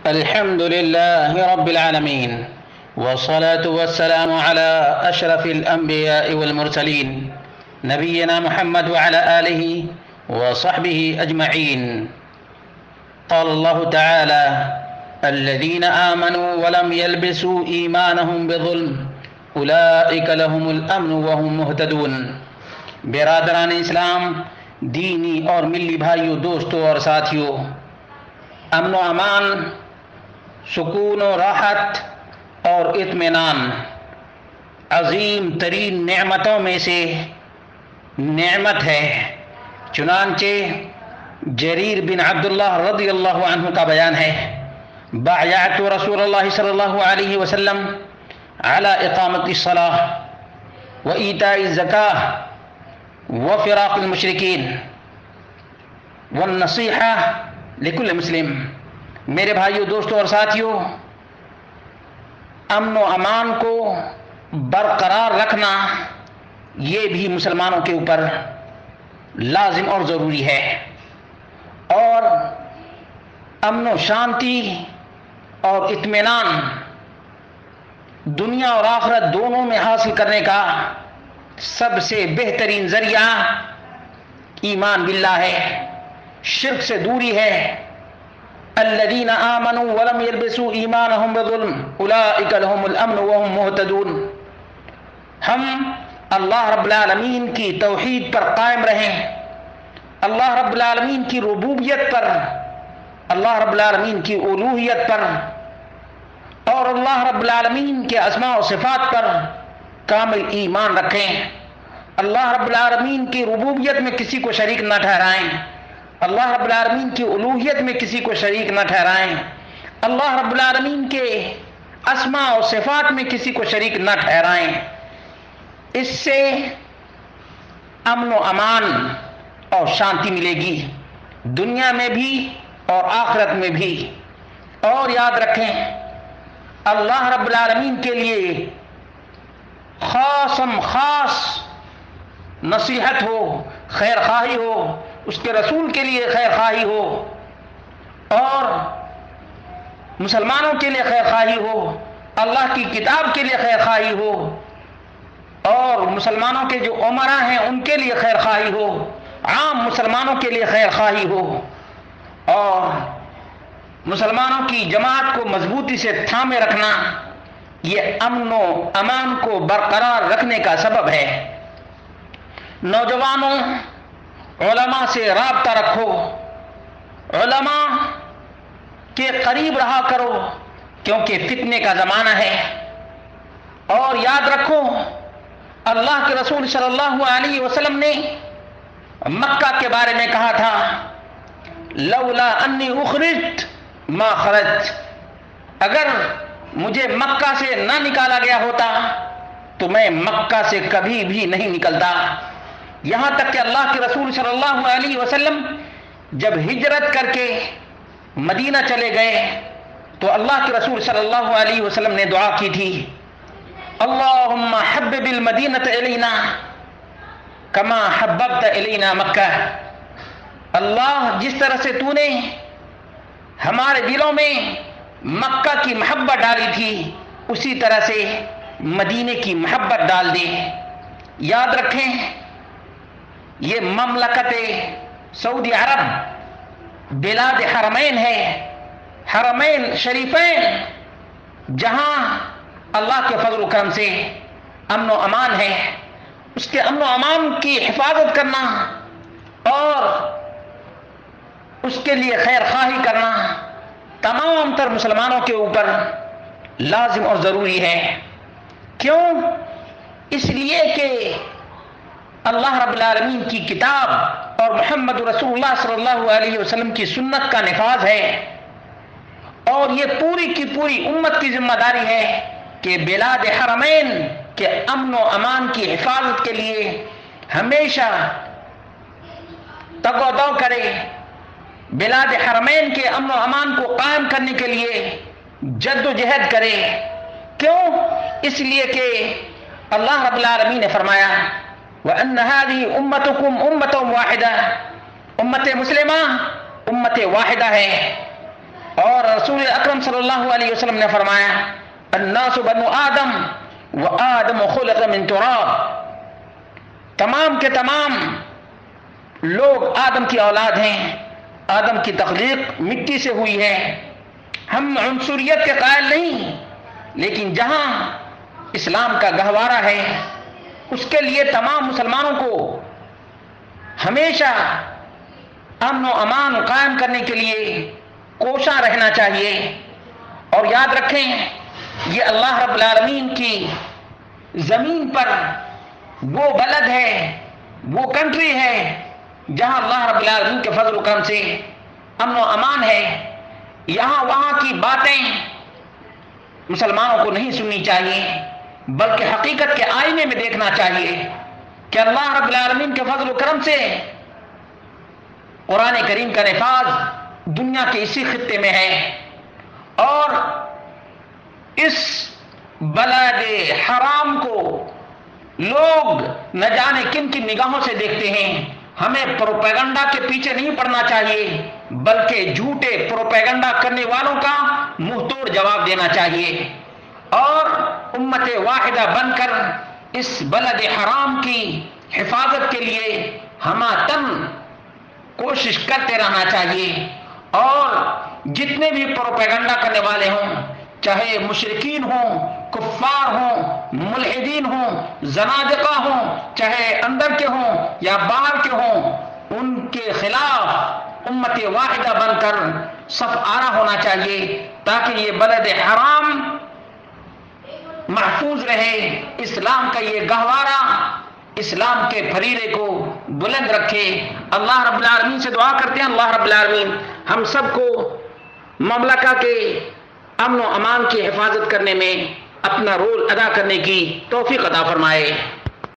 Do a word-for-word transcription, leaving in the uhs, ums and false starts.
الحمد لله رب العالمين، والصلاة والسلام على أشرف الأنبياء والمرسلين نبينا محمد وعلى آله وصحبه أجمعين. قال الله تعالى: الذين آمنوا ولم يلبسوا إيمانهم بظلم أولئك لهم الأمن وهم مهتدون. برادران اسلام، دینی اور ملی بھائیوں، دوستوں اور ساتھیوں، امن و امان، سکون و راحت اور اطمینان عظیم ترین نعمتوں میں سے نعمت ہے. چنانچہ جریر بن عبداللہ رضی اللہ عنہ کا بیان ہے: بايعت رسول اللہ صلی اللہ علیہ وسلم على اقامت الصلاة وإيتاء الزکاة وفراق المشرکین والنصیحہ لکل مسلم. میرے بھائیوں، دوستوں اور ساتھیوں، امن و امان کو برقرار رکھنا یہ بھی مسلمانوں کے اوپر لازم اور ضروری ہے، اور امن و شانتی اور اطمینان دنیا اور آخرت دونوں میں حاصل کرنے کا سب سے بہترین ذریعہ ایمان باللہ ہے، شرک سے دوری ہے. الذین آمنوا ولم یلبسوا ایمانہم بظلم اولئک لہم الامن وہم مہتدون. ہم اللہ رب العالمین کی توحید پر قائم رہیں، اللہ رب العالمین کی ربوبیت پر، اللہ رب العالمین کی الوہیت پر اور اللہ رب العالمین کے اسماء و صفات پر کامل ایمان رکھیں. اللہ رب العالمین کی ربوبیت میں کسی کو شریک نہ ٹھہرائیں، اللہ رب العالمین کی الوہیت میں کسی کو شریک نہ ٹھہرائیں، اللہ رب العالمین کے اسماء و صفات میں کسی کو شریک نہ ٹھہرائیں. اس سے امن و امان اور شانتی ملے گی، دنیا میں بھی اور آخرت میں بھی. اور یاد رکھیں، اللہ رب العالمین کے لیے خاصم خاص نصیحت ہو، خیر خواہی ہو، اس کے رسول کے لیے خیر خواہی ہو، اور مسلمانوں کے لیے خیر خواہی ہو، اللہ کی کتاب کے لیے خیر خواہی ہو، اور مسلمانوں کے جو امراء ہیں ان کے لیے خیر خواہی ہو، عام مسلمانوں کے لیے خیر خواہی ہو، اور مسلمانوں کی جماعت کو مضبوطی سے تھامے رکھنا، یہ امن و امان کو برقرار رکھنے کا سبب ہے. نوجوانوں، علماء سے رابطہ رکھو، علماء کے قریب رہا کرو، کیونکہ فتنے کا زمانہ ہے. اور یاد رکھو، اللہ کے رسول صلی اللہ علیہ وسلم نے مکہ کے بارے میں کہا تھا: لولا انی اخرجت ما خرجت. اگر مجھے مکہ سے نہ نکالا گیا ہوتا تو میں مکہ سے کبھی بھی نہیں نکلتا. یہاں تک کہ اللہ کے رسول صلی اللہ علیہ وسلم جب ہجرت کر کے مدینہ چلے گئے تو اللہ کے رسول صلی اللہ علیہ وسلم نے دعا کی تھی: اللہم حبب المدینۃ الینا کما حببت الینا مکہ. اللہ، جس طرح سے تو نے ہمارے دلوں میں مکہ کی محبت ڈالی تھی اسی طرح سے مدینے کی محبت ڈال دے. یاد رکھیں، یہ مملکت سعودی عرب بلاد حرمین ہے، حرمین شریفین، جہاں اللہ کے فضل و کرم سے امن و امان ہے. اس کے امن و امان کی حفاظت کرنا اور اس کے لیے خیر خواہی کرنا تمام تر مسلمانوں کے اوپر لازم اور ضروری ہے. کیوں؟ اس لیے کہ اللہ رب العالمین کی کتاب اور محمد رسول اللہ صلی اللہ علیہ وسلم کی سنت کا نفاذ ہے، اور یہ پوری کی پوری امت کی ذمہ داری ہے کہ بلاد حرمین کے امن و امان کی حفاظت کے لیے ہمیشہ تگ و دو کرے، بلاد حرمین کے امن و امان کو قائم کرنے کے لیے جد و جہد کرے. کیوں؟ اس لیے کہ اللہ رب العالمین نے فرمایا: وَأَنَّ هَذِهِ أُمَّتُكُمْ أُمَّةٌ وَاحِدَةٌ. امت مسلمہ امت واحدہ ہے، اور رسول اکرم صلی اللہ علیہ وسلم نے فرمایا الناس بنو آدم وآدم خلق من تراب، تمام کے تمام لوگ آدم کی اولاد ہیں، آدم کی تخلیق مٹی سے ہوئی ہے۔ ہم عنصریت کے قائل نہیں، لیکن جہاں اسلام کا گہوارہ ہے اس کے لیے تمام مسلمانوں کو ہمیشہ امن و امان قائم کرنے کے لیے کوشاں رہنا چاہیے۔ اور یاد رکھیں یہ اللہ رب العالمین کی زمین پر وہ بلد ہے، وہ کنٹری ہے جہاں اللہ رب العالمین کے فضل و کرم سے امن و امان ہے۔ یہاں وہاں کی باتیں مسلمانوں کو نہیں سننی چاہیے، بلکہ حقیقت کے آئینے میں دیکھنا چاہیے کہ اللہ رب العالمین کے فضل و کرم سے قرآن کریم کا نفاذ دنیا کے اسی خطے میں ہے، اور اس بلد حرام کو لوگ نہ جانے کن کن نگاہوں سے دیکھتے ہیں۔ ہمیں پروپیگنڈا کے پیچھے نہیں پڑنا چاہیے، بلکہ جھوٹے پروپیگنڈا کرنے والوں کا منہ توڑ جواب دینا چاہیے، اور امت واحدہ بن کر اس بلد حرام کی حفاظت کے لیے ہمہ تن کوشش کرتے رہنا چاہیے۔ اور جتنے بھی پروپیگنڈا کرنے والے ہوں، چاہے مشرکین ہوں، کفار ہوں، ملحدین ہوں، زنادقہ ہوں، چاہے اندر کے ہوں یا باہر کے ہوں، ان کے خلاف امت واحدہ بن کر صف آرا ہونا چاہیے، تاکہ یہ بلد حرام محفوظ رہے، اسلام کا یہ گہوارہ اسلام کے فریرے کو بلند رکھے۔ اللہ رب العالمین سے دعا کرتے ہیں اللہ رب العالمین ہم سب کو مملکہ کے امن و امان کی حفاظت کرنے میں اپنا رول ادا کرنے کی توفیق عطا فرمائے۔